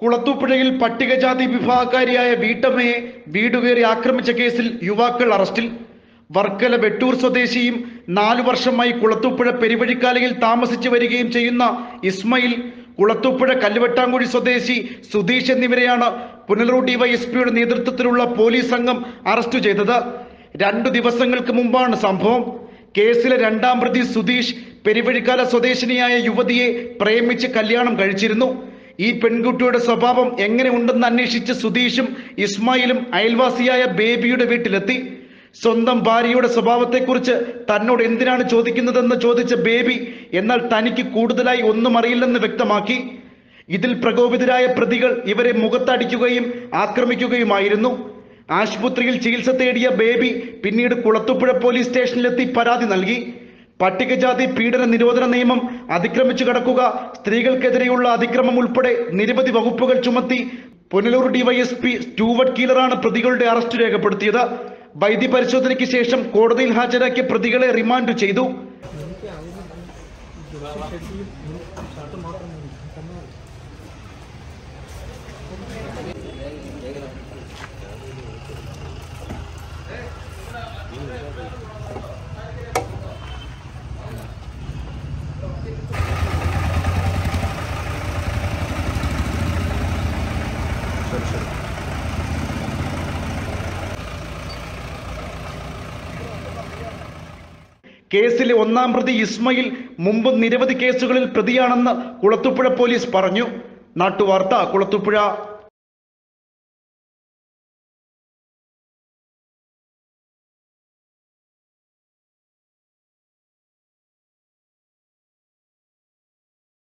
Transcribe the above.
കുളത്തൂപ്പുഴയിൽ പട്ടികജാതി വിഭാഗക്കാരിയായ വീട്ടമ്മയെ വീടുകയറി ആക്രമിച്ച കേസിൽ യുവാക്കൾ അറസ്റ്റിൽ. വർക്കല വെട്ടൂർ സ്വദേശിയും 4 വർഷമായി കുളത്തൂപ്പുഴ പെരുവഴിക്കാലയിൽ താമസിച്ചു വരികയും ചെയ്യുന്ന ഇസ്മയിൽ, കുളത്തൂപ്പുഴ കല്ലുവെട്ടാങ്കുഴി സ്വദേശി സുധീഷ് എന്നിവരെയാണ് പുനലൂർ ഡിവൈഎസ്പിയുടെ നേതൃത്വത്തിലുള്ള പോലീസ് സംഘം അറസ്റ്റ് ചെയ്തത്. 2 ദിവസങ്ങൾക്ക് മുമ്പാണ് സംഭവം. കേസിലെ 2ാം പ്രതി സുധീഷ് പെരുവഴിക്കാല സ്വദേശിനിയായ യുവതിയെ പ്രേമിച്ച് കല്യാണം കഴിച്ചിരുന്നു. ഈ പെൺകുട്ടിയുടെ സ്വഭാവം എങ്ങനെ ഉണ്ടെന്ന് അന്വേഷിച്ച് സുധീഷും ഇസ്മായിലും അയൽവാസിയായ ബേബിയുടെ വീട്ടിലെത്തി. സ്വന്തം ഭാര്യയുടെ സ്വഭാവത്തെക്കുറിച്ച് തന്നോട് എന്തിനാണ് ചോദിക്കുന്നതെന്ന് ചോദിച്ച ബേബി, എന്നാൽ തനിക്ക് കൂടുതലായി ഒന്നും അറിയില്ലെന്ന് വ്യക്തമാക്കി. ഇതിൽ പ്രകോപിതരായ പ്രതികൾ ഇവരെ മുഖത്തടിക്കുകയും ആക്രമിക്കുകയുമായിരുന്നു. ആശുപത്രിയിൽ ചികിത്സ തേടിയ ബേബി പിന്നീട് കുളത്തൂപ്പുഴ പോലീസ് സ്റ്റേഷനിലെത്തി പരാതി നൽകി. പട്ടികജാതി പീഡന നിരോധന നിയമം, അതിക്രമിച്ചു കടക്കുക, സ്ത്രീകൾക്കെതിരെയുള്ള അതിക്രമം ഉൾപ്പെടെ നിരവധി വകുപ്പുകൾ ചുമത്തി പുനലൂർ ഡിവൈഎസ്പി സ്റ്റൂവർട്ട് കീലറാണ് പ്രതികളുടെ അറസ്റ്റ് രേഖപ്പെടുത്തിയത്. വൈദ്യ പരിശോധനയ്ക്ക് ശേഷം കോടതിയിൽ ഹാജരാക്കിയ പ്രതികളെ റിമാൻഡ് ചെയ്തു. കേസിലെ 1ാം പ്രതി ഇസ്മയിൽ മുമ്പ് നിരവധി കേസുകളിൽ പ്രതിയാണെന്ന് കുളത്തൂപ്പുഴ പോലീസ് പറഞ്ഞു. നാട്ടുവാർത്ത, കുളത്തൂപ്പുഴ.